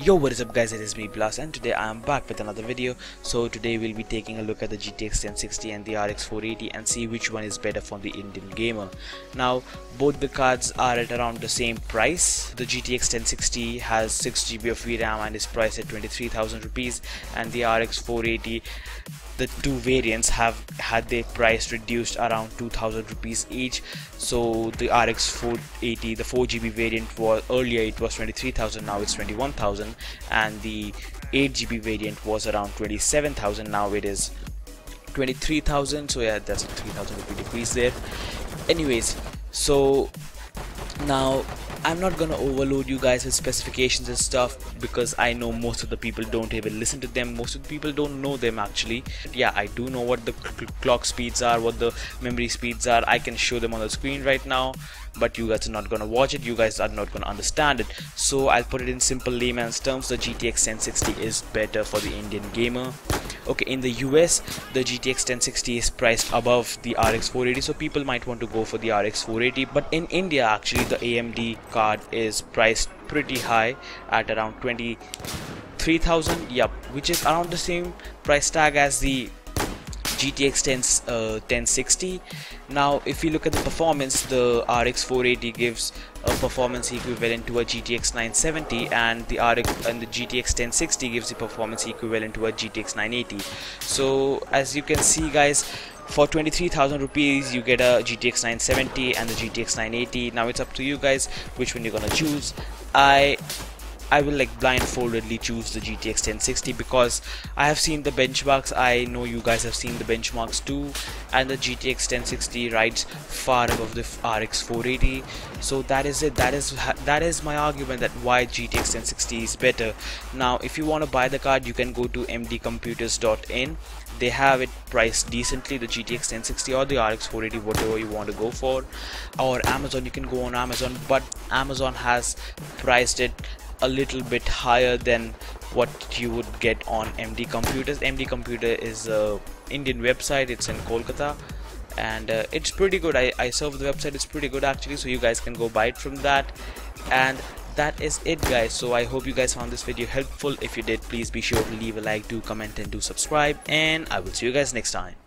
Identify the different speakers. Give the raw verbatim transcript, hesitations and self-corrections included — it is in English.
Speaker 1: Yo, what is up guys, it is me Blas and today I am back with another video. So today we'll be taking a look at the G T X ten sixty and the R X four eighty and see which one is better for the Indian gamer. Now both the cards are at around the same price. The G T X ten sixty has six G B of V RAM and is priced at twenty-three thousand rupees, and the R X four eighty, the two variants have had their price reduced around two thousand rupees each. So the R X four eighty, the four G B variant, was earlier it was twenty-three thousand, now it's twenty-one thousand, and the eight G B variant was around twenty-seven thousand, now it is twenty-three thousand. So yeah, that's a three thousand rupee decrease there. Anyways, so now I'm not gonna overload you guys with specifications and stuff because I know most of the people don't even listen to them. Most of the people don't know them actually. Yeah, I do know what the clock speeds are, what the memory speeds are. I can show them on the screen right now, but you guys are not gonna watch it. You guys are not gonna understand it. So I'll put it in simple layman's terms. The G T X ten sixty is better for the Indian gamer. Okay, in the U S the G T X ten sixty is priced above the R X four eighty, so people might want to go for the R X four eighty, but in India actually the A M D card is priced pretty high at around twenty-three thousand, yep, which is around the same price tag as the G T X ten sixty. Now if you look at the performance, the R X four eighty gives a performance equivalent to a G T X nine seventy, and the R X and the G T X ten sixty gives the performance equivalent to a G T X nine eighty. So as you can see guys, for twenty-three thousand rupees you get a G T X nine seventy and the G T X nine eighty. Now it's up to you guys which one you're gonna choose. I I will like blindfoldedly choose the G T X ten sixty because I have seen the benchmarks. I know you guys have seen the benchmarks too, and the G T X ten sixty rides far above the R X four eighty. So that is it. That is that is my argument that why G T X ten sixty is better. Now if you want to buy the card, you can go to m d computers dot in. They have it priced decently, the G T X ten sixty or the R X four eighty, whatever you want to go for, or Amazon. You can go on Amazon, but Amazon has priced it a little bit higher than what you would get on M D Computers. M D Computer is a Indian website. It's in Kolkata, and uh, it's pretty good. I, I serve the website. It's pretty good actually, so you guys can go buy it from that. And that is it guys. So I hope you guys found this video helpful. If you did, please be sure to leave a like, do comment and do subscribe, and I will see you guys next time.